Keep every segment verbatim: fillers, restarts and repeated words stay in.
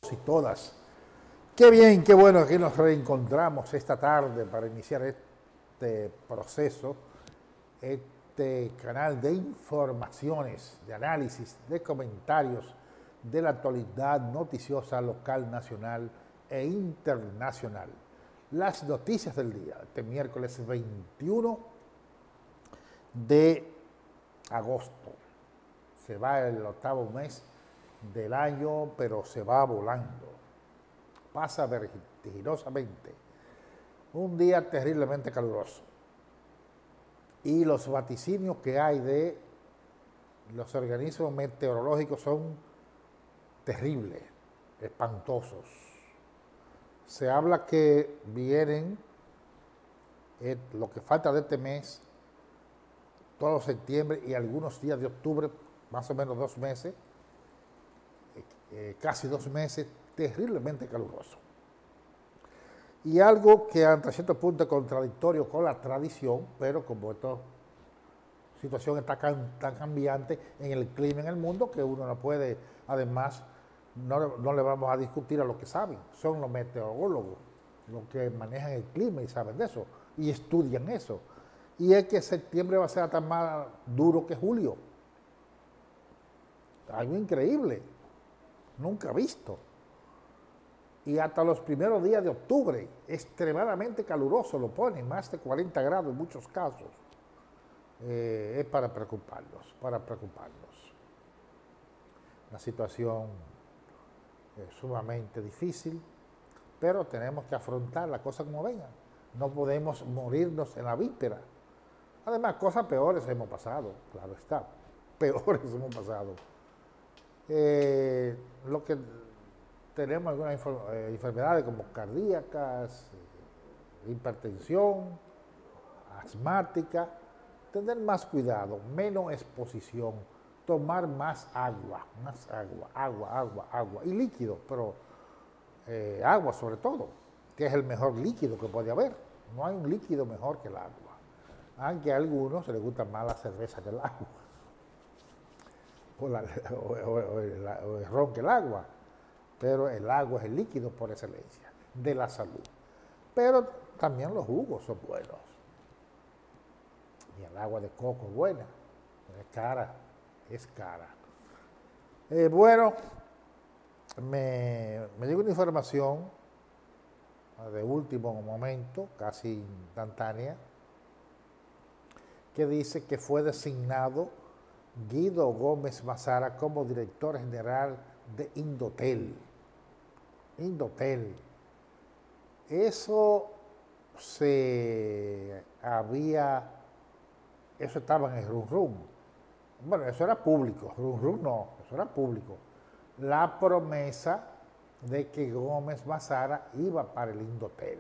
Y todas. Qué bien, qué bueno que nos reencontramos esta tarde para iniciar este proceso, este canal de informaciones, de análisis, de comentarios de la actualidad noticiosa local, nacional e internacional. Las noticias del día, este miércoles veintiuno de agosto. Se va el octavo mes del año, pero se va volando. Pasa vertiginosamente. Un día terriblemente caluroso. Y los vaticinios que hay de los organismos meteorológicos son terribles, espantosos. Se habla que vienen, eh, lo que falta de este mes, todo septiembre y algunos días de octubre, más o menos dos meses, Eh, casi dos meses, terriblemente caluroso. Y algo que hasta cierto punto es contradictorio con la tradición, pero como esta situación está tan, tan cambiante en el clima en el mundo, que uno no puede, además, no, no le vamos a discutir a los que saben, son los meteorólogos, los que manejan el clima y saben de eso, y estudian eso. Y es que septiembre va a ser tan más duro que julio. Algo increíble. Nunca visto. Y hasta los primeros días de octubre, extremadamente caluroso lo ponen, más de cuarenta grados en muchos casos. Eh, es para preocuparnos, para preocuparnos. La situación es sumamente difícil, pero tenemos que afrontar la cosa como venga. No podemos morirnos en la víspera. Además, cosas peores hemos pasado, claro está. Peores hemos pasado. Eh, lo que tenemos algunas eh, enfermedades como cardíacas, eh, hipertensión, asmática, tener más cuidado, menos exposición, tomar más agua, más agua, agua, agua, agua, y líquido, pero eh, agua sobre todo, que es el mejor líquido que puede haber. No hay un líquido mejor que el agua, aunque a algunos les gusta más la cerveza que el agua. O, la, o, o, o, el, o el ron que el agua, pero el agua es el líquido por excelencia de la salud. Pero también los jugos son buenos. Y el agua de coco es buena, pero es cara, es cara. Eh, bueno, me, me llegó una información de último momento, casi instantánea, que dice que fue designado Guido Gómez Mazara como director general de Indotel. Indotel. Eso se había, eso estaba en el Rum Rum. Bueno, eso era público, Rum Rum no, eso era público. La promesa de que Gómez Mazara iba para el Indotel.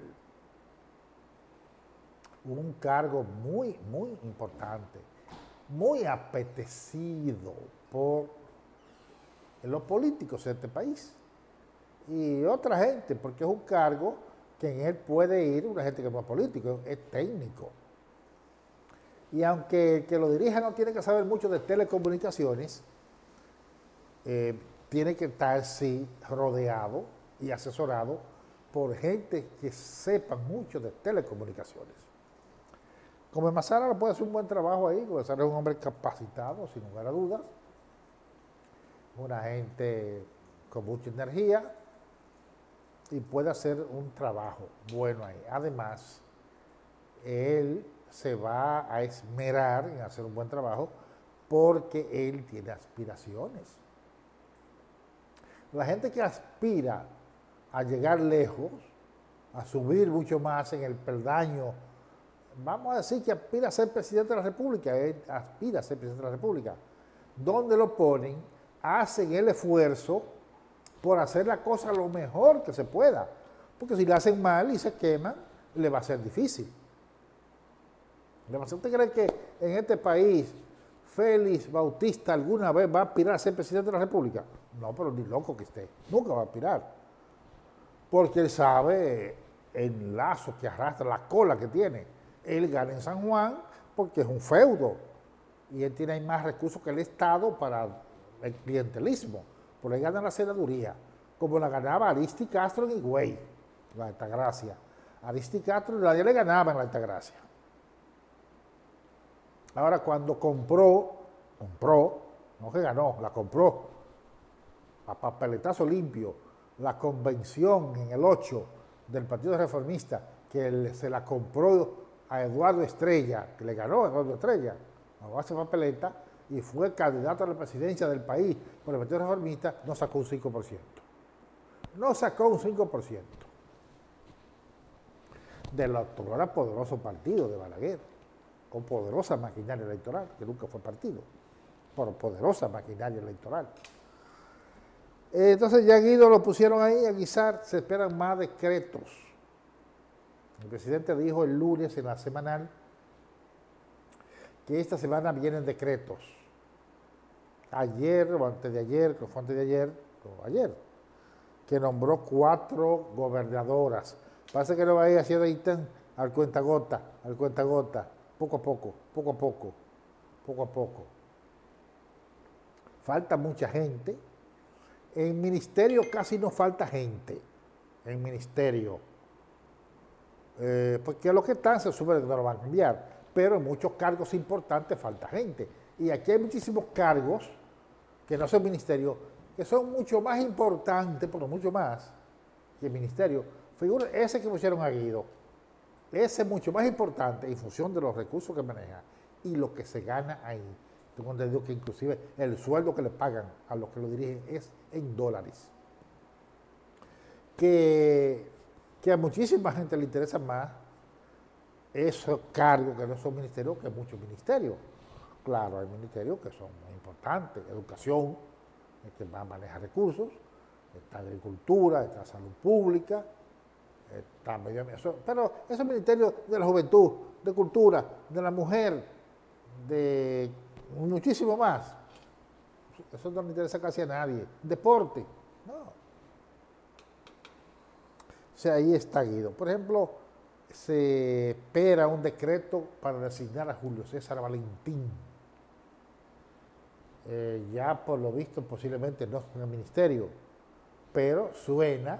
Un cargo muy, muy importante, muy apetecido por los políticos de este país y otra gente, porque es un cargo que en él puede ir una gente que no es político, es técnico. Y aunque el que lo dirija no tiene que saber mucho de telecomunicaciones, eh, tiene que estar, sí, rodeado y asesorado por gente que sepa mucho de telecomunicaciones. Como Mazara puede hacer un buen trabajo ahí, porque Mazara es un hombre capacitado, sin lugar a dudas, una gente con mucha energía y puede hacer un trabajo bueno ahí. Además, él se va a esmerar en hacer un buen trabajo porque él tiene aspiraciones. La gente que aspira a llegar lejos, a subir mucho más en el peldaño, vamos a decir que aspira a ser presidente de la República, él aspira a ser presidente de la República. Donde lo ponen, hacen el esfuerzo por hacer la cosa lo mejor que se pueda. Porque si la hacen mal y se queman, le va a ser difícil. ¿Usted cree que en este país Félix Bautista alguna vez va a aspirar a ser presidente de la República? No, pero ni loco que esté. Nunca va a aspirar. Porque él sabe el lazo que arrastra, la cola que tiene. Él gana en San Juan porque es un feudo y él tiene más recursos que el Estado para el clientelismo, por ahí gana la senaduría. como la ganaba Aristi Castro en Higüey, la Altagracia. Aristi Castro nadie le ganaba en la Altagracia. Ahora cuando compró, compró, no que ganó, la compró, a papeletazo limpio, la convención en el ocho del Partido Reformista, que le, se la compró a Eduardo Estrella, que le ganó a Eduardo Estrella, a base de papeleta, y fue candidato a la presidencia del país por el Partido Reformista, no sacó un cinco por ciento. No sacó un cinco por ciento. Del ahora poderoso partido de Balaguer, con poderosa maquinaria electoral, que nunca fue partido, por poderosa maquinaria electoral. Entonces ya Guido lo pusieron ahí a guisar, se esperan más decretos. El presidente dijo el lunes en la semanal que esta semana vienen decretos. Ayer o antes de ayer, que fue antes de ayer, o ayer, que nombró cuatro gobernadoras. Parece que lo va a ir haciendo ahí al cuentagota, al cuentagota, poco a poco, poco a poco, poco a poco. Falta mucha gente. En ministerio casi no falta gente, en ministerio. Eh, porque los que están se supone que no lo van a cambiar, pero en muchos cargos importantes falta gente. Y aquí hay muchísimos cargos que no son ministerios, que son mucho más importantes, pero mucho más que el ministerio. Figura ese que pusieron a Guido, ese es mucho más importante en función de los recursos que maneja y lo que se gana ahí. Tengo entendido que inclusive el sueldo que le pagan a los que lo dirigen es en dólares. Que, que a muchísima gente le interesa más esos cargos que no son ministerios que muchos ministerios. Claro, hay ministerios que son muy importantes. Educación, el que más maneja recursos, está agricultura, está salud pública, está medio ambiente. Pero esos ministerios de la juventud, de cultura, de la mujer, de muchísimo más. Eso no le interesa casi a nadie. Deporte, no. O sea, ahí está Guido. Por ejemplo, se espera un decreto para designar a Julio César Valentín. Eh, ya por lo visto posiblemente no en el ministerio, pero suena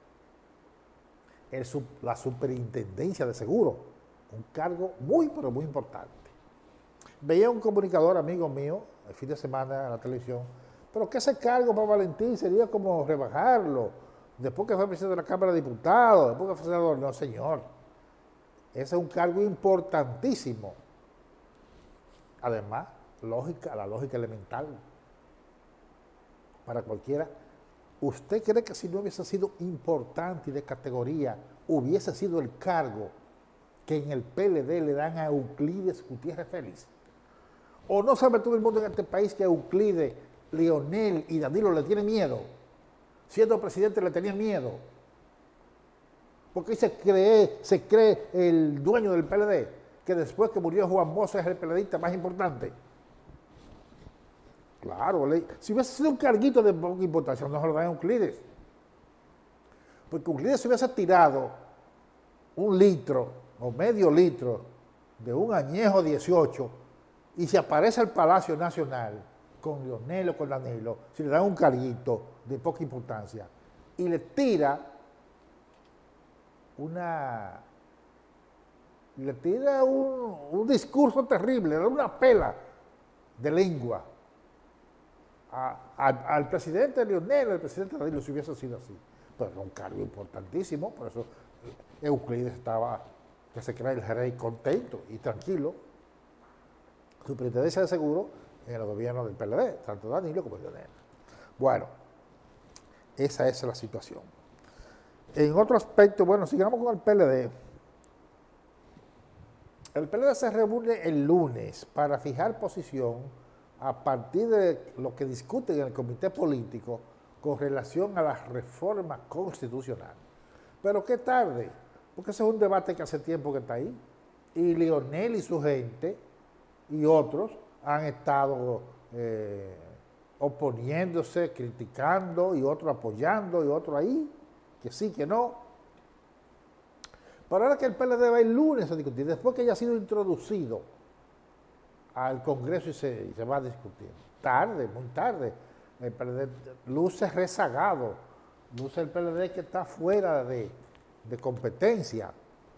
el, la superintendencia de seguro, un cargo muy pero muy importante. Veía un comunicador amigo mío el fin de semana en la televisión, pero que ese cargo para Valentín sería como rebajarlo, después que fue presidente de la Cámara de Diputados, después que fue senador. No, señor, ese es un cargo importantísimo. Además, lógica, la lógica elemental para cualquiera. ¿Usted cree que si no hubiese sido importante y de categoría, hubiese sido el cargo que en el P L D le dan a Euclides Gutiérrez Félix? ¿O no sabe todo el mundo en este país que a Euclides, Leonel y Danilo le tienen miedo? Siendo presidente le tenían miedo. Porque se cree, se cree el dueño del P L D, que después que murió Juan Bosch es el PLDista más importante. Claro, si hubiese sido un carguito de poca importancia, no se lo dan a Euclides. Porque Euclides se hubiese tirado un litro o medio litro de un añejo dieciocho y se aparece al Palacio Nacional con Leonel o con Danilo, si le dan un carguito de poca importancia y le tira una le tira un, un discurso terrible, una pela de lengua a, a, al presidente Leonel, al presidente Danilo, si hubiese sido así. Pero era un cargo importantísimo, por eso Euclides estaba, que se cree el rey, contento y tranquilo. Superintendencia de seguro en el gobierno del P L D, tanto Danilo como Leonel. Bueno, esa es la situación. En otro aspecto, bueno, sigamos con el P L D. El P L D se reúne el lunes para fijar posición a partir de lo que discuten en el comité político con relación a la reforma constitucional. Pero qué tarde, porque ese es un debate que hace tiempo que está ahí. Y Leonel y su gente y otros han estado eh, oponiéndose, criticando, y otros apoyando, y otros ahí, que sí, que no. Pero ahora que el P L D va el lunes a discutir, después que haya sido introducido al Congreso y se, y se va a discutir, tarde, muy tarde, el P L D luce rezagado luce el P L D que está fuera de, de competencia.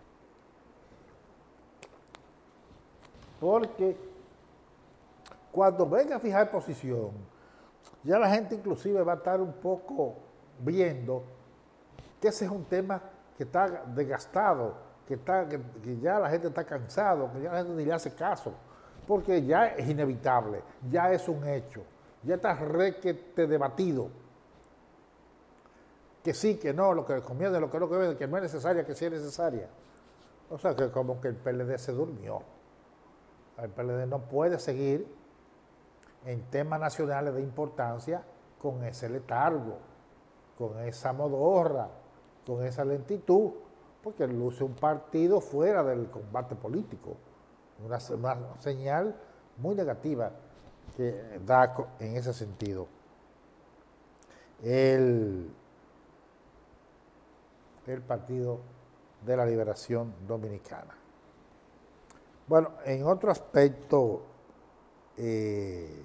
Porque cuando venga a fijar posición, ya la gente inclusive va a estar un poco viendo que ese es un tema que está desgastado, que, está, que, que ya la gente está cansado, que ya la gente ni le hace caso, porque ya es inevitable, ya es un hecho, ya está requete debatido. Que sí, que no, lo que conviene, lo que no conviene, que no es necesaria, que sí es necesaria. O sea que como que el P L D se durmió. El P L D no puede seguir en temas nacionales de importancia con ese letargo, con esa modorra, con esa lentitud, porque luce un partido fuera del combate político. Una, una señal muy negativa que da en ese sentido. El, el Partido de la Liberación Dominicana. Bueno, en otro aspecto, eh,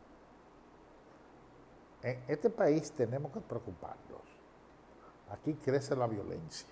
en este país tenemos que preocuparnos. Aquí crece la violencia.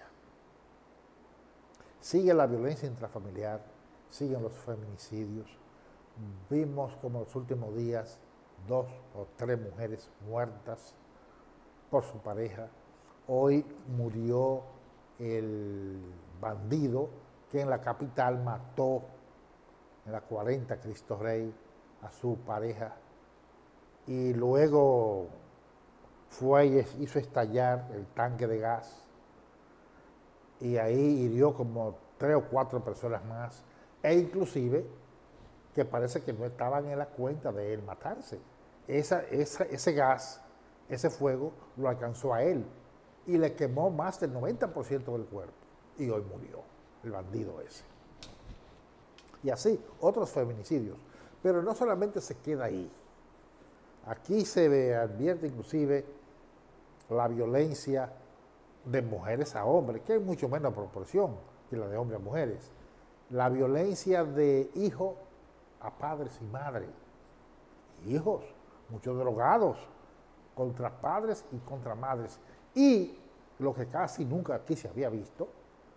Sigue la violencia intrafamiliar, siguen los feminicidios. Vimos como en los últimos días dos o tres mujeres muertas por su pareja. Hoy murió el bandido que en la capital mató en la cuarenta Cristo Rey a su pareja y luego fue y hizo estallar el tanque de gas y ahí hirió como tres o cuatro personas más e inclusive que parece que no estaban en la cuenta de él matarse. Esa, esa, ese gas, ese fuego lo alcanzó a él y le quemó más del noventa por ciento del cuerpo y hoy murió el bandido ese. Y así, otros feminicidios. Pero no solamente se queda ahí. Aquí se ve, advierte inclusive la violencia de mujeres a hombres, que hay mucho menos proporción que la de hombres a mujeres. La violencia de hijos a padres y madres. Hijos, muchos drogados, contra padres y contra madres. Y lo que casi nunca aquí se había visto,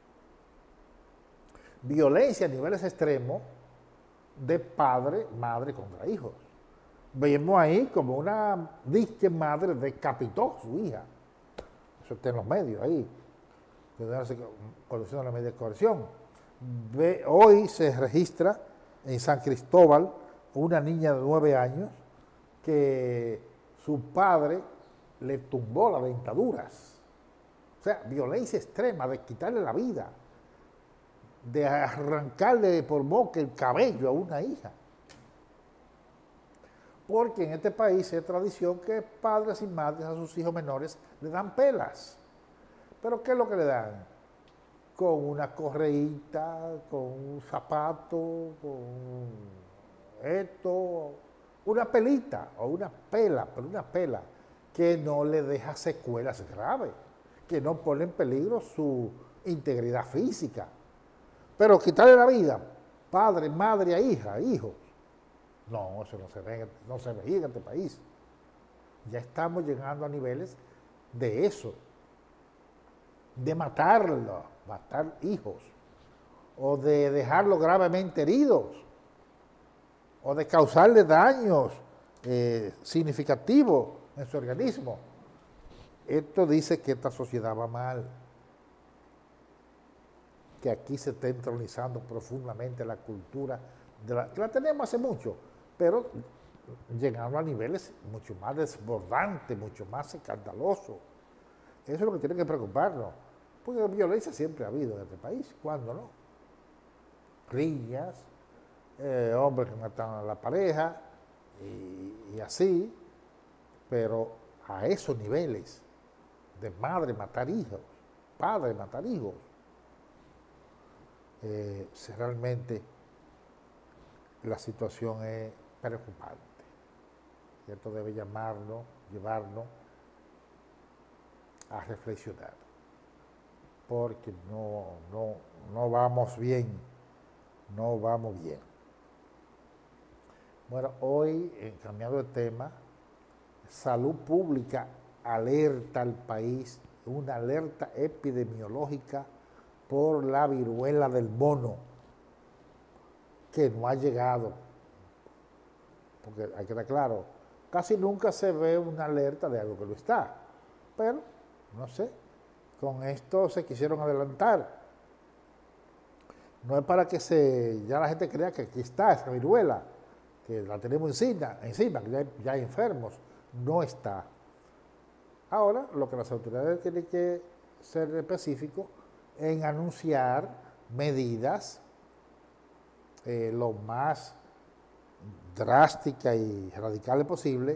violencia a niveles extremos de padre, madre contra hijos. Vemos ahí como una disque madre decapitó a su hija. Eso está en los medios ahí, conduciendo la medida de coerción. Ve, hoy se registra en San Cristóbal una niña de nueve años que su padre le tumbó las dentaduras. O sea, violencia extrema de quitarle la vida, de arrancarle por boca el cabello a una hija. Porque en este país es tradición que padres y madres a sus hijos menores le dan pelas. ¿Pero qué es lo que le dan? Con una correíta, con un zapato, con esto, una pelita o una pela, pero una pela que no le deja secuelas graves, que no pone en peligro su integridad física. Pero quitarle la vida, padre, madre a hija, hijos, no, eso no se ve, no se ve en este país. Ya estamos llegando a niveles de eso, de matarlo, matar hijos, o de dejarlos gravemente heridos, o de causarle daños eh, significativos en su organismo. Esto dice que esta sociedad va mal, que aquí se está entronizando profundamente la cultura, de la, que la tenemos hace mucho, pero llegando a niveles mucho más desbordantes, mucho más escandalosos. Eso es lo que tiene que preocuparnos, porque violencia siempre ha habido en este país, ¿cuándo no? Riñas, eh, hombres que matan a la pareja, y, y así, pero a esos niveles de madre matar hijos, padre matar hijos, eh, si realmente la situación es preocupante. Y esto debe llamarnos, llevarnos a reflexionar, porque no, no, no vamos bien, no vamos bien. Bueno, hoy, eh, cambiando de tema, salud pública alerta al país, una alerta epidemiológica por la viruela del mono, que no ha llegado, porque hay que estar claro, casi nunca se ve una alerta de algo que no está, pero, no sé, con esto se quisieron adelantar. No es para que se, ya la gente crea que aquí está esa viruela, que la tenemos encima, encima que ya hay, ya hay enfermos. No está. Ahora, lo que las autoridades tienen que ser específicos en anunciar medidas eh, lo más drásticas y radicales posible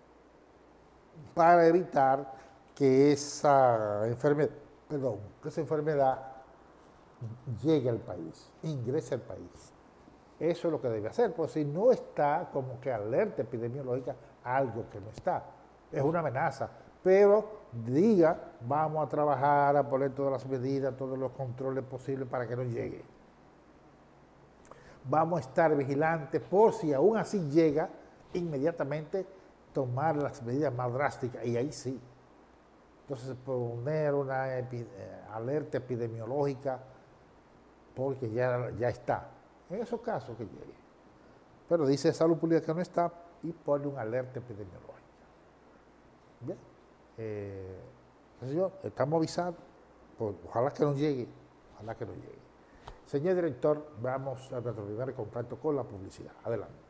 para evitar que esa enfermedad, perdón, que esa enfermedad llegue al país, ingrese al país. Eso es lo que debe hacer, pues si no está como que alerta epidemiológica, algo que no está. Es una amenaza, pero diga, vamos a trabajar, a poner todas las medidas, todos los controles posibles para que no llegue. Vamos a estar vigilantes por si aún así llega, inmediatamente tomar las medidas más drásticas, y ahí sí. Entonces poner una epi, alerta epidemiológica porque ya, ya está. En esos casos que llegue. Pero dice Salud Pública que no está y pone una alerta epidemiológica. Bien. Eh, señor, estamos avisados. Pues, ojalá que no llegue. Ojalá que no llegue. Señor director, vamos a nuestro primer contacto con la publicidad. Adelante.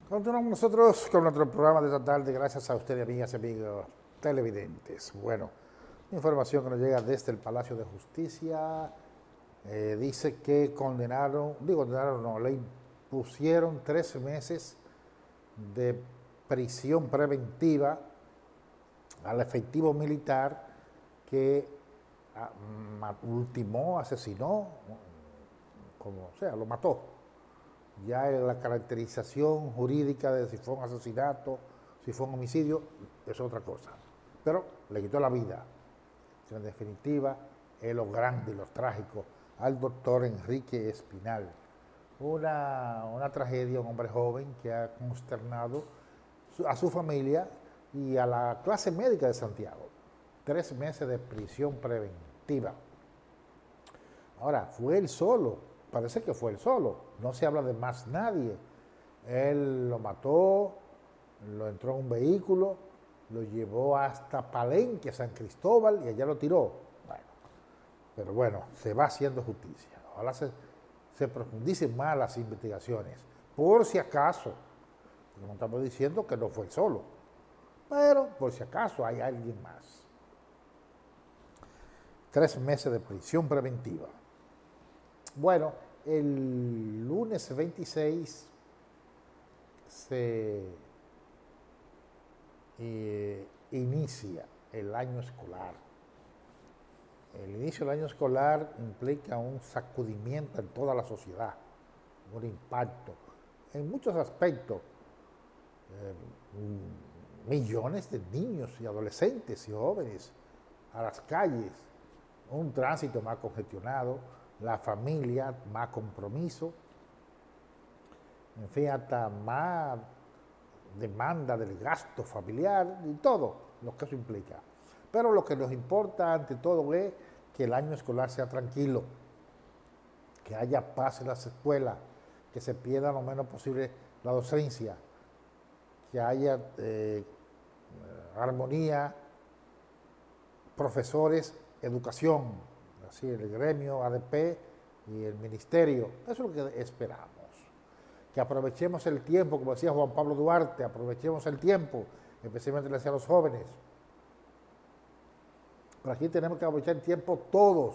Continuamos nosotros con nuestro programa de esta tarde, gracias a ustedes, amigas y amigos televidentes. Bueno, información que nos llega desde el Palacio de Justicia, eh, dice que condenaron, digo condenaron, no, le impusieron tres meses de prisión preventiva al efectivo militar que a, ma, ultimó, asesinó, como sea, lo mató. Ya la caracterización jurídica de si fue un asesinato, si fue un homicidio, es otra cosa. Pero le quitó la vida. En definitiva, es lo grande y lo trágico al doctor Enrique Espinal. Una, una tragedia, un hombre joven que ha consternado a su familia y a la clase médica de Santiago. Tres meses de prisión preventiva. Ahora, fue él solo. Parece que fue él solo, no se habla de más nadie. Él lo mató, lo entró en un vehículo, lo llevó hasta Palenque, San Cristóbal, y allá lo tiró. Bueno, pero bueno, se va haciendo justicia. Ojalá se, se profundicen más las investigaciones, por si acaso. No estamos diciendo que no fue él solo, pero por si acaso hay alguien más. Tres meses de prisión preventiva. Bueno, el lunes veintiséis se eh, inicia el año escolar. El inicio del año escolar implica un sacudimiento en toda la sociedad, un impacto en muchos aspectos. Eh, millones de niños y adolescentes y jóvenes a las calles, un tránsito más congestionado, la familia, más compromiso, en fin, hasta más demanda del gasto familiar y todo lo que eso implica. Pero lo que nos importa ante todo es que el año escolar sea tranquilo, que haya paz en las escuelas, que se pierda lo menos posible la docencia, que haya eh, armonía, profesores, educación, así el gremio A D P y el ministerio. Eso es lo que esperamos. Que aprovechemos el tiempo, como decía Juan Pablo Duarte, aprovechemos el tiempo, especialmente le decía a los jóvenes. Pero aquí tenemos que aprovechar el tiempo todos,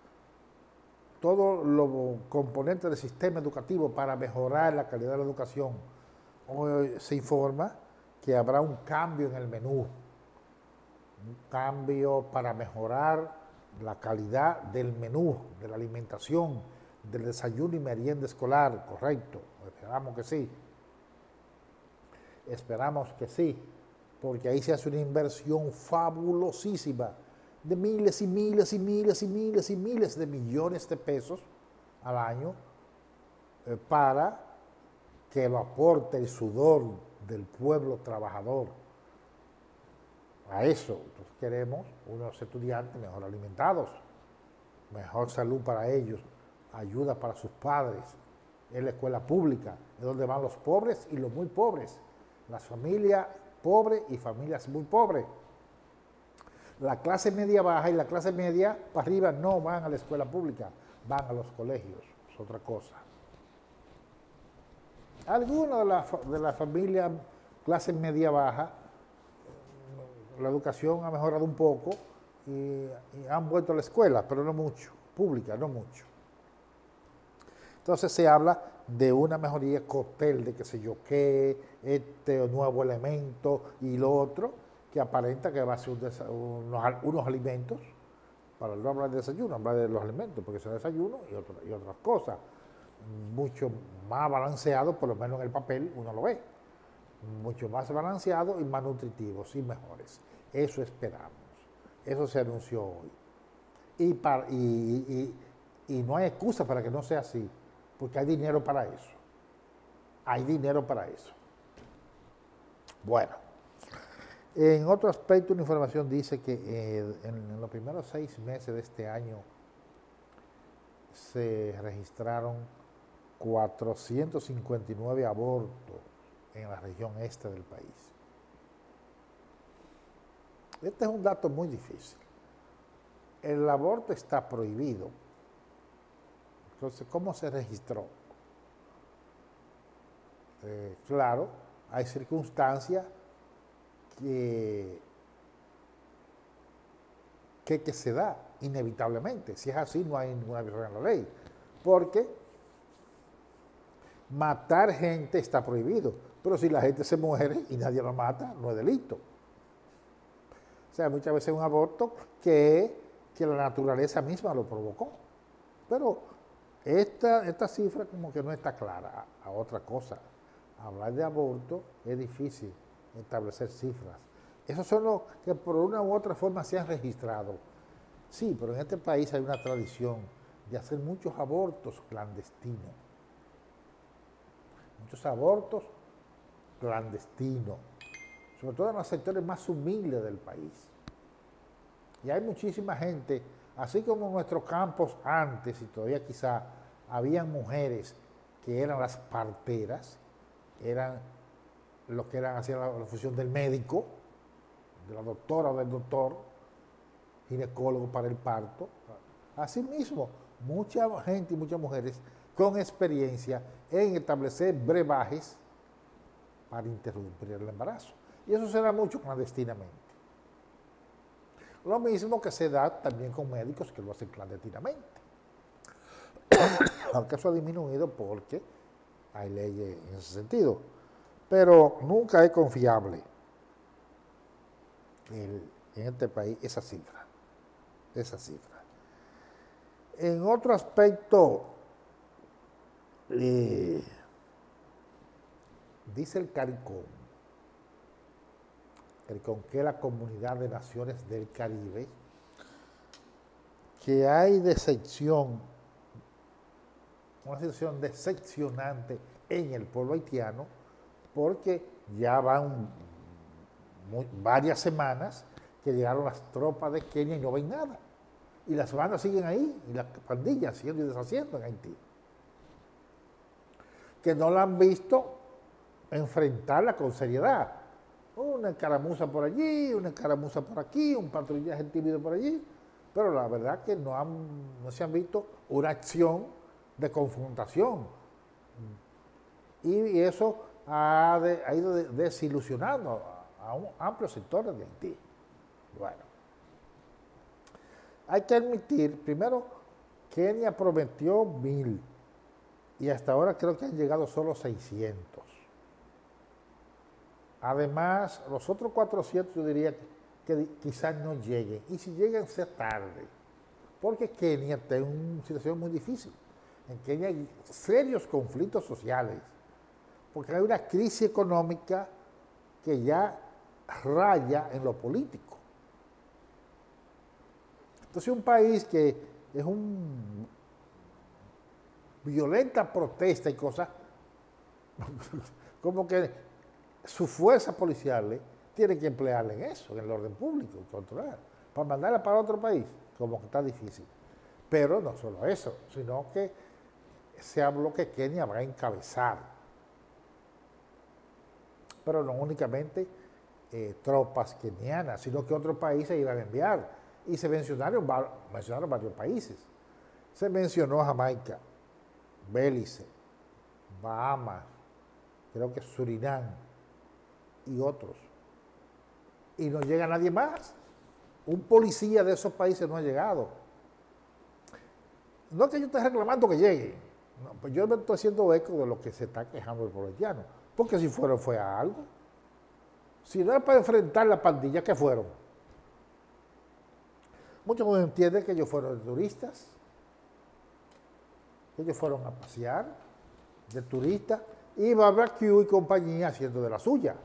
todos los componentes del sistema educativo para mejorar la calidad de la educación. Hoy se informa que habrá un cambio en el menú, un cambio para mejorar la calidad del menú, de la alimentación, del desayuno y merienda escolar, correcto, esperamos que sí, esperamos que sí, porque ahí se hace una inversión fabulosísima de miles y miles y miles y miles y miles de millones de pesos al año eh, para que lo aporte el sudor del pueblo trabajador. A eso entonces queremos unos estudiantes mejor alimentados, mejor salud para ellos, ayuda para sus padres. Es la escuela pública, es donde van los pobres y los muy pobres, las familias pobres y familias muy pobres. La clase media baja y la clase media para arriba no van a la escuela pública, van a los colegios, es otra cosa. Algunas de las de la familias clase media baja, la educación ha mejorado un poco y, y han vuelto a la escuela, pero no mucho, pública, no mucho. Entonces se habla de una mejoría cóctel de qué sé yo qué, este nuevo elemento y lo otro, que aparenta que va a ser un unos, unos alimentos, para no hablar de desayuno, hablar de los alimentos, porque es desayuno y, otro, y otras cosas, mucho más balanceado, por lo menos en el papel uno lo ve, mucho más balanceado y más nutritivos y mejores. Eso esperamos. Eso se anunció hoy. Y, para, y, y, y no hay excusa para que no sea así, porque hay dinero para eso. Hay dinero para eso. Bueno, en otro aspecto, una información dice que eh, en, en los primeros seis meses de este año se registraron cuatrocientos cincuenta y nueve abortos en la región este del país. Este es un dato muy difícil. El aborto está prohibido. Entonces, ¿cómo se registró? Eh, claro, hay circunstancias que, que, que se da inevitablemente. Si es así, no hay ninguna violación en la ley. Porque matar gente está prohibido, pero si la gente se muere y nadie lo mata, no es delito. O sea, muchas veces un aborto que, que la naturaleza misma lo provocó. Pero esta, esta cifra como que no está clara a, a otra cosa. Hablar de aborto es difícil, establecer cifras. Esos son los que por una u otra forma se han registrado. Sí, pero en este país hay una tradición de hacer muchos abortos clandestinos. Muchos abortos clandestinos, sobre todo en los sectores más humildes del país. Y hay muchísima gente, así como en nuestros campos antes, y todavía quizá habían mujeres que eran las parteras, eran los que eran, hacían la, la función del médico, de la doctora o del doctor, ginecólogo para el parto. Asimismo, mucha gente y muchas mujeres con experiencia en establecer brebajes para interrumpir el embarazo. Y eso se da mucho clandestinamente. Lo mismo que se da también con médicos que lo hacen clandestinamente. Aunque eso ha disminuido porque hay leyes en ese sentido. Pero nunca es confiable el, en este país esa cifra. Esa cifra. En otro aspecto, eh, dice el CARICOM, CARICOM, que es la Comunidad de Naciones del Caribe, que hay decepción, una situación decepcionante en el pueblo haitiano, porque ya van muy, varias semanas que llegaron las tropas de Kenia y no ven nada. Y las bandas siguen ahí, y las pandillas haciendo y deshaciendo en Haití. Que no la han visto enfrentarla con seriedad. Una escaramuza por allí, una escaramuza por aquí, un patrullaje tímido por allí, pero la verdad que no, han, no se han visto una acción de confrontación. Y eso ha, de, ha ido de, desilusionando a, a un amplio sector de Haití. Bueno, hay que admitir, primero, Kenia prometió mil y hasta ahora creo que han llegado solo seiscientos. Además, los otros cuatrocientos yo diría que, que quizás no lleguen, y si llegan sea tarde, porque Kenia está en una situación muy difícil. En Kenia hay serios conflictos sociales, porque hay una crisis económica que ya raya en lo político. Entonces, un país que es un violenta protesta y cosas, como que su fuerza policial tiene que emplearla en eso, en el orden público, controlar, para mandarla para otro país, como que está difícil. Pero no solo eso, sino que se habló que Kenia va a encabezar, pero no únicamente eh, tropas kenianas, sino que otros países iban a enviar. Y se mencionaron, mencionaron varios países. Se mencionó Jamaica, Belice, Bahamas, creo que Surinam y otros. Y no llega nadie más. Un policía de esos países no ha llegado. No es que yo esté reclamando que llegue. No, pues yo me estoy haciendo eco de lo que se está quejando el pueblo haitiano. Porque si fueron, fue a algo. Si no es para enfrentar la pandilla, ¿qué fueron? Muchos no entienden que ellos fueron de turistas, que ellos fueron a pasear de turistas, y Barbecue y compañía haciendo de la suya.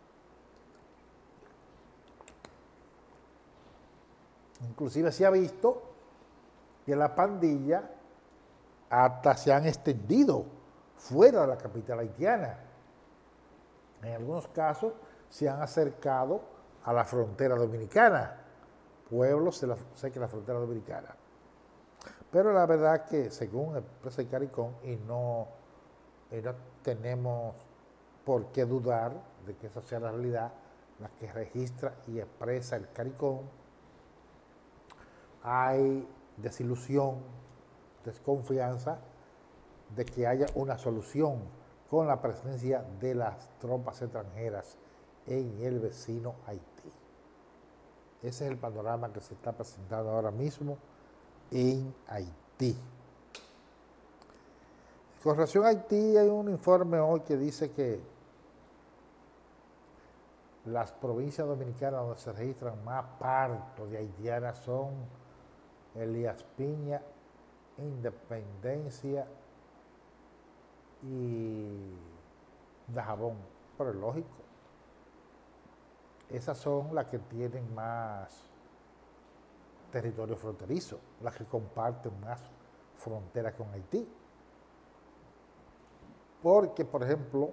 Inclusive se ha visto que la pandilla hasta se han extendido fuera de la capital haitiana. En algunos casos se han acercado a la frontera dominicana, pueblos de la, cerca de la frontera dominicana. Pero la verdad que, según expresa el CARICOM, y no, y no tenemos por qué dudar de que esa sea la realidad, la que registra y expresa el CARICOM, hay desilusión, desconfianza de que haya una solución con la presencia de las tropas extranjeras en el vecino Haití. Ese es el panorama que se está presentando ahora mismo en Haití. Con relación a Haití, hay un informe hoy que dice que las provincias dominicanas donde se registran más partos de haitianas son Elías Piña, Independencia y Dajabón. Pero es lógico. Esas son las que tienen más territorio fronterizo, las que comparten más fronteras con Haití. Porque, por ejemplo,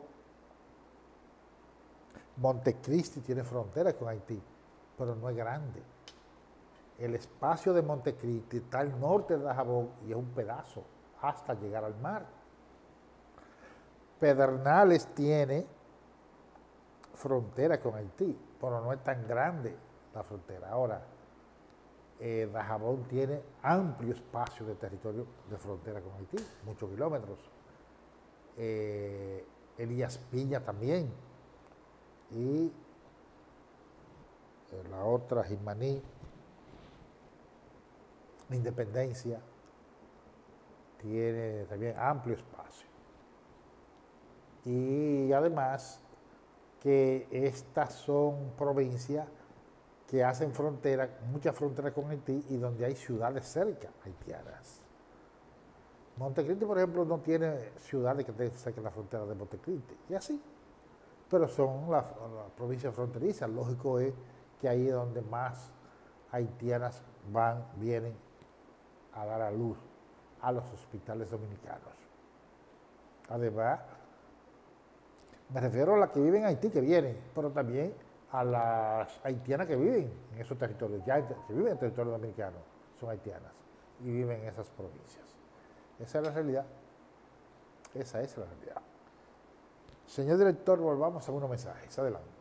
Montecristi tiene frontera con Haití, pero no es grande. El espacio de Montecristi está al norte de Dajabón y es un pedazo hasta llegar al mar. Pedernales tiene frontera con Haití, pero no es tan grande la frontera. Ahora, eh, Dajabón tiene amplio espacio de territorio de frontera con Haití, muchos kilómetros. Eh, Elías Piña también. Y eh, la otra, Jimaní, Independencia, tiene también amplio espacio. Y además que estas son provincias que hacen frontera, muchas fronteras con Haití y donde hay ciudades cerca haitianas. Montecristi, por ejemplo, no tiene ciudades que estén cerca de la frontera de Montecristi, y así. Pero son las, las provincias fronterizas. Lógico es que ahí es donde más haitianas van, vienen a dar a luz a los hospitales dominicanos. Además, me refiero a las que viven en Haití, que vienen, pero también a las haitianas que viven en esos territorios, ya que viven en el territorio dominicano, son haitianas y viven en esas provincias. Esa es la realidad. Esa es la realidad. Señor director, volvamos a unos mensajes. Adelante.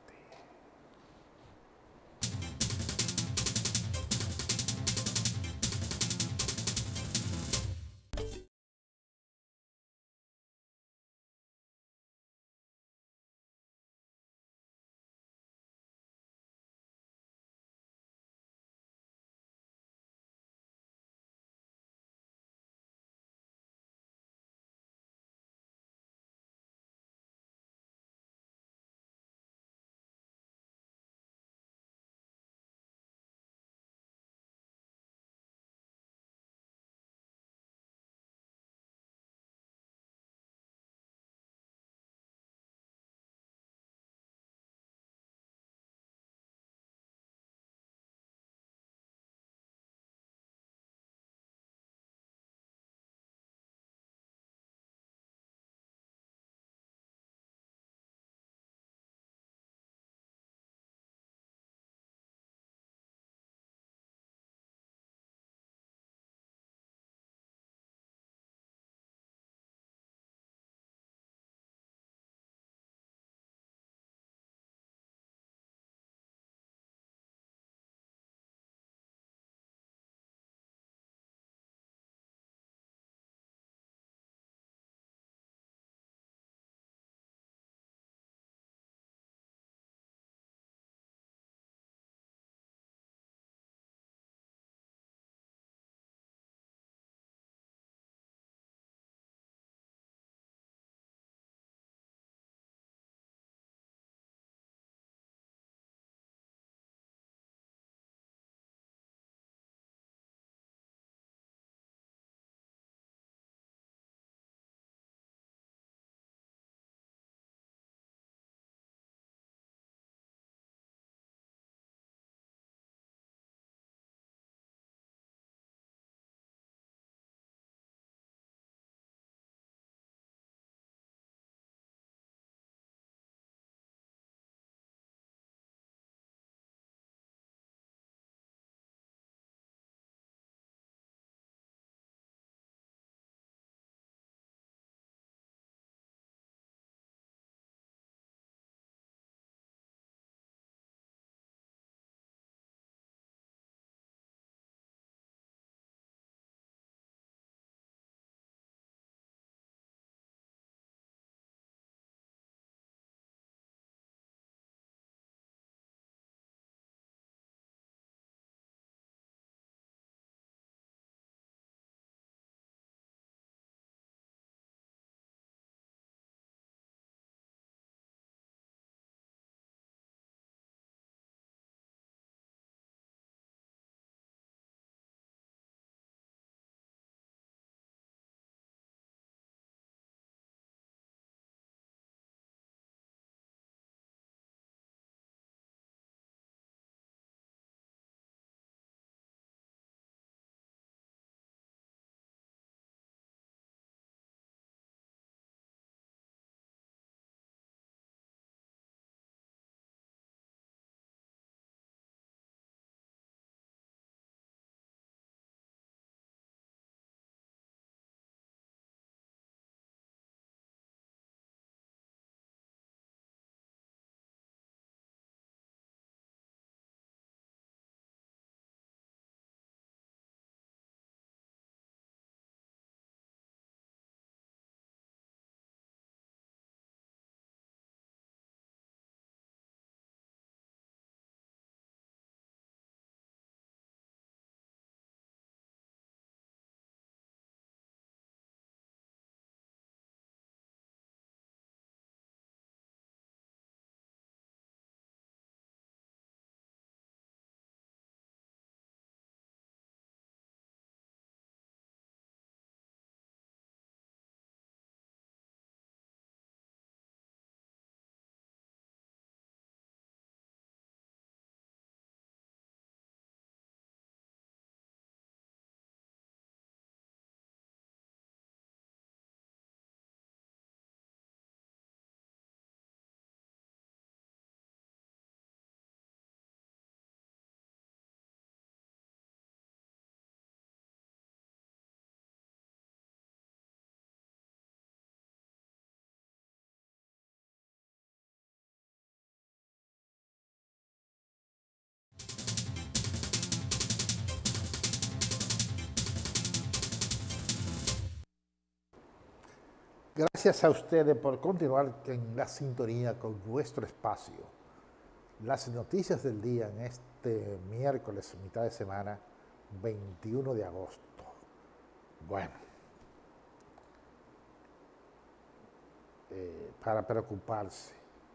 Gracias a ustedes por continuar en la sintonía con nuestro espacio. Las noticias del día en este miércoles, mitad de semana, veintiuno de agosto. Bueno, eh, para preocuparse.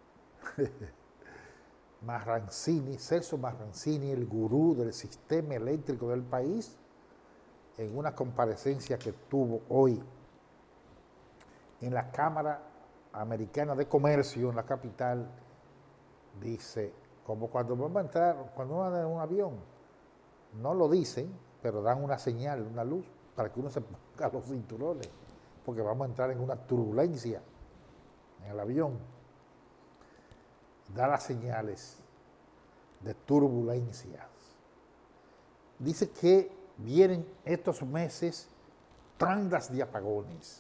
Marrancini, Celso Marrancini, el gurú del sistema eléctrico del país, en una comparecencia que tuvo hoy en la Cámara Americana de Comercio en la capital, dice, como cuando vamos a entrar, cuando uno anda en un avión, no lo dicen, pero dan una señal, una luz, para que uno se ponga los cinturones, porque vamos a entrar en una turbulencia en el avión. Da las señales de turbulencias. Dice que vienen estos meses tandas de apagones.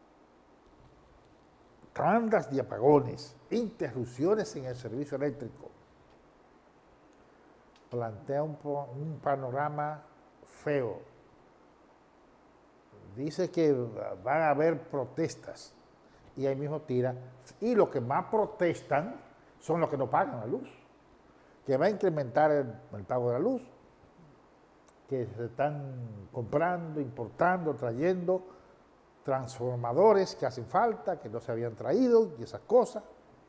Tandas de apagones, interrupciones en el servicio eléctrico. Plantea un, un panorama feo. Dice que van a haber protestas y ahí mismo tira. Y los que más protestan son los que no pagan la luz, que va a incrementar el, el pago de la luz, que se están comprando, importando, trayendo transformadores que hacen falta, que no se habían traído y esas cosas.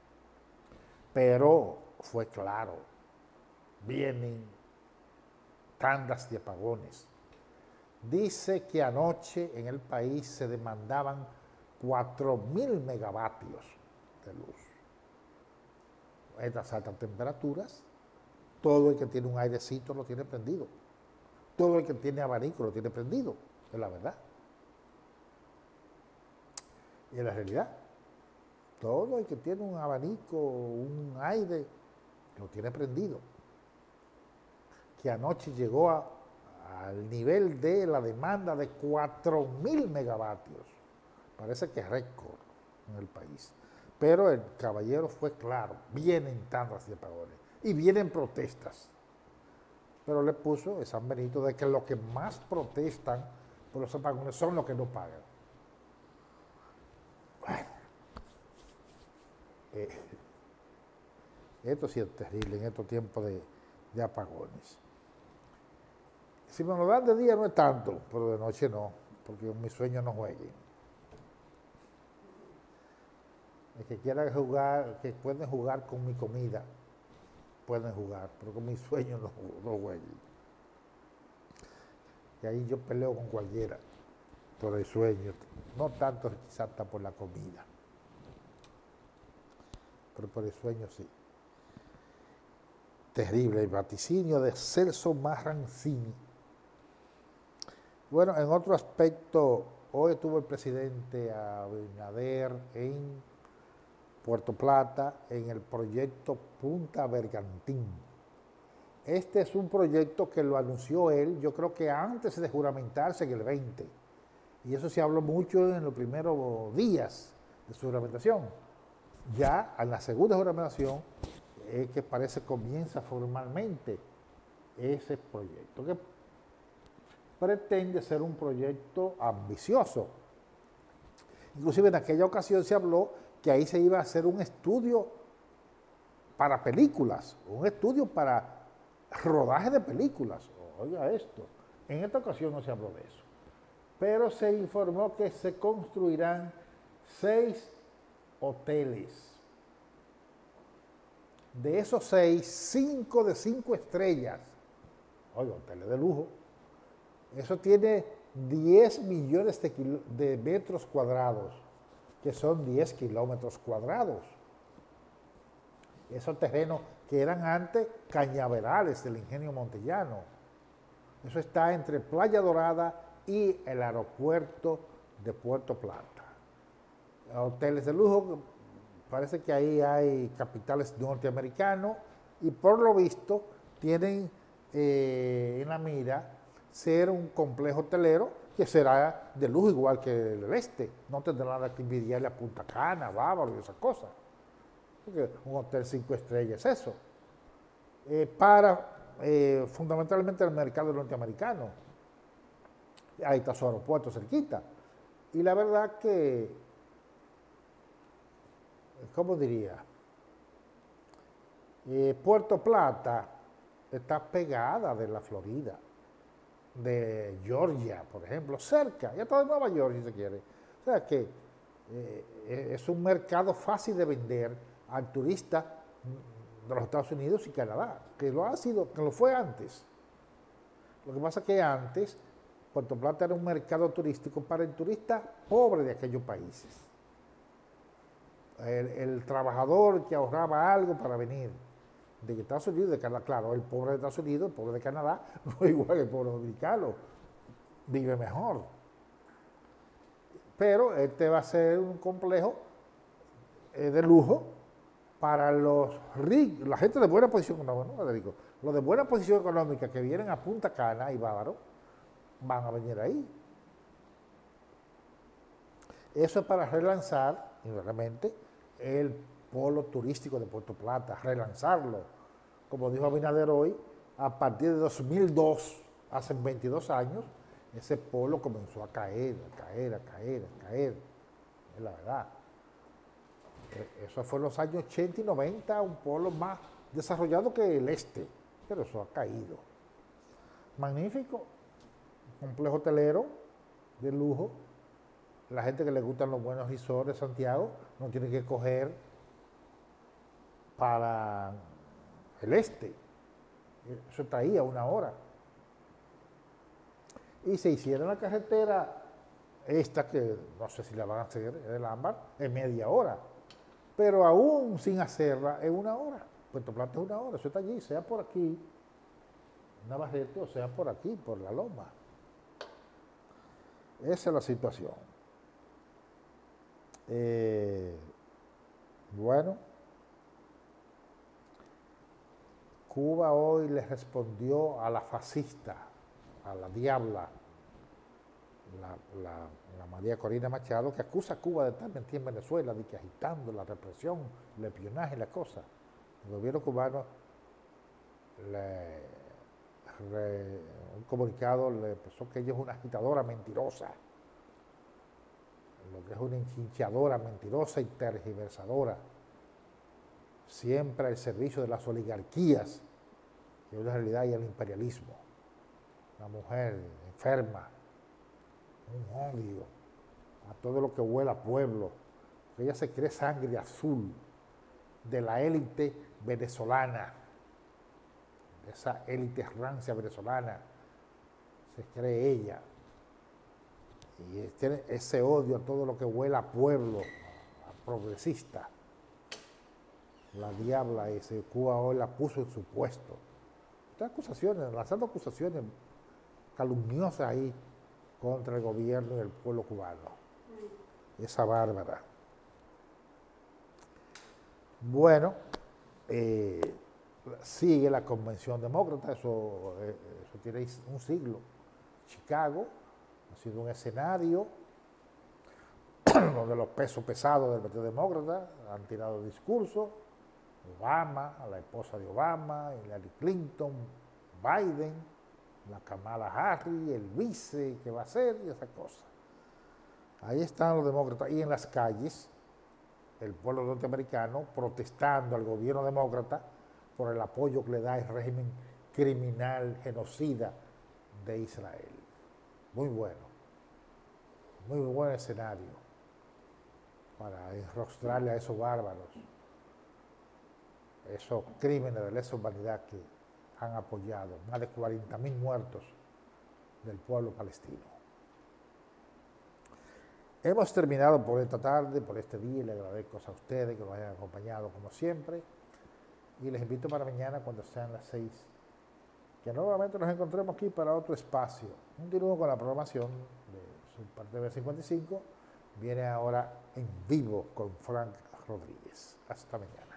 Pero fue claro, vienen tandas de apagones. Dice que anoche en el país se demandaban cuatro mil megavatios de luz. Estas altas temperaturas, todo el que tiene un airecito lo tiene prendido. Todo el que tiene abanico lo tiene prendido, es la verdad. Y en la realidad, todo el que tiene un abanico, un aire, lo tiene prendido. Que anoche llegó a, al nivel de la demanda de cuatro mil megavatios. Parece que es récord en el país. Pero el caballero fue claro, vienen tandas de apagones y vienen protestas. Pero le puso el San Benito de que los que más protestan por los apagones son los que no pagan. Bueno, eh, esto sí es terrible en estos tiempos de, de apagones. Si me lo dan de día no es tanto, pero de noche no, porque mis sueños no jueguen. El que quiera jugar, que pueden jugar con mi comida, pueden jugar, pero con mis sueños no, no jueguen. Y ahí yo peleo con cualquiera por el sueño, no tanto quizás hasta por la comida, pero por el sueño sí. Terrible el vaticinio de Celso Marrancini. Bueno, en otro aspecto, hoy estuvo el presidente Abinader en Puerto Plata en el proyecto Punta Bergantín. Este es un proyecto que lo anunció él, yo creo que antes de juramentarse en el veinte. Y eso se habló mucho en los primeros días de su juramentación. Ya en la segunda juramentación, eh, que parece comienza formalmente ese proyecto, que pretende ser un proyecto ambicioso. Inclusive en aquella ocasión se habló que ahí se iba a hacer un estudio para películas, un estudio para rodaje de películas. Oiga esto, en esta ocasión no se habló de eso, pero se informó que se construirán seis hoteles. De esos seis, cinco de cinco estrellas. Oiga, hoteles de lujo. Eso tiene diez millones de, kilo, de metros cuadrados, que son diez kilómetros cuadrados. Esos terrenos que eran antes cañaverales del Ingenio Montellano. Eso está entre Playa Dorada y el aeropuerto de Puerto Plata. Hoteles de lujo, parece que ahí hay capitales norteamericanos y por lo visto tienen eh, en la mira ser un complejo hotelero que será de lujo igual que el este. No tendrá nada que envidiarle a Punta Cana, Bávaro y esas cosas. Porque un hotel cinco estrellas es eso. Eh, para eh, fundamentalmente el mercado norteamericano. Ahí está su aeropuerto cerquita. Y la verdad que ¿cómo diría? Eh, Puerto Plata está pegada de la Florida, de Georgia, por ejemplo, cerca, ya está de Nueva York si se quiere. O sea que eh, es un mercado fácil de vender al turista de los Estados Unidos y Canadá, que lo ha sido, que lo fue antes. Lo que pasa es que antes Puerto Plata era un mercado turístico para el turista pobre de aquellos países. El, el trabajador que ahorraba algo para venir de Estados Unidos, de Canadá, claro, el pobre de Estados Unidos, el pobre de Canadá, no es igual que el pobre dominicano, vive mejor. Pero este va a ser un complejo eh, de lujo para los ricos, la gente de buena posición económica, ¿no, Federico? Los de buena posición económica que vienen a Punta Cana y Bávaro, van a venir ahí. Eso es para relanzar, realmente, el polo turístico de Puerto Plata, relanzarlo. Como dijo Abinader hoy, a partir de dos mil dos, hace veintidós años, ese polo comenzó a caer, a caer, a caer, a caer. Es la verdad. Eso fue en los años ochenta y noventa, un polo más desarrollado que el este, pero eso ha caído. Magnífico, complejo hotelero de lujo. La gente que le gustan los buenos resorts de Santiago no tiene que coger para el este. Eso está ahí a una hora. Y se hiciera la carretera esta, que no sé si la van a hacer, el Ámbar, en media hora. Pero aún sin hacerla, es una hora. Puerto Plata es una hora, eso está allí, sea por aquí, Navarrete, o sea por aquí, por la Loma. Esa es la situación. Eh, bueno, Cuba hoy le respondió a la fascista, a la diabla, la, la, la María Corina Machado, que acusa a Cuba de estar metida en Venezuela, de que agitando la represión, el espionaje y la cosa. El gobierno cubano, le, re, un comunicado le expresó que ella es una agitadora mentirosa, lo que es una enchinchadora mentirosa y tergiversadora, siempre al servicio de las oligarquías, que es la realidad, y el imperialismo. Una mujer enferma, un odio a todo lo que huele a pueblo, que ella se cree sangre azul de la élite venezolana, de esa élite rancia venezolana, se cree ella. Y tiene ese odio a todo lo que huele a pueblo, a progresista. La diabla ese, Cuba hoy la puso en su puesto. Estas acusaciones, lanzando acusaciones calumniosas ahí contra el gobierno y el pueblo cubano. Esa bárbara. Bueno, eh, sigue la Convención Demócrata, eso, eh, eso tiene un siglo. Chicago ha sido un escenario donde los pesos pesados del Partido Demócrata han tirado discursos. Obama, a la esposa de Obama, Hillary Clinton, Biden, la Kamala Harris, el vice que va a ser y esa cosa. Ahí están los demócratas y en las calles el pueblo norteamericano protestando al gobierno demócrata por el apoyo que le da el régimen criminal, genocida de Israel. Muy bueno, muy buen escenario para enrostrarle a esos bárbaros, esos crímenes de lesa humanidad que han apoyado, más de cuarenta mil muertos del pueblo palestino. Hemos terminado por esta tarde, por este día, y le agradezco a ustedes que nos hayan acompañado como siempre, y les invito para mañana cuando sean las seis, que nuevamente nos encontremos aquí para otro espacio. Continúo con la programación de su parte de B cincuenta y cinco, viene ahora en vivo con Frank Rodríguez. Hasta mañana.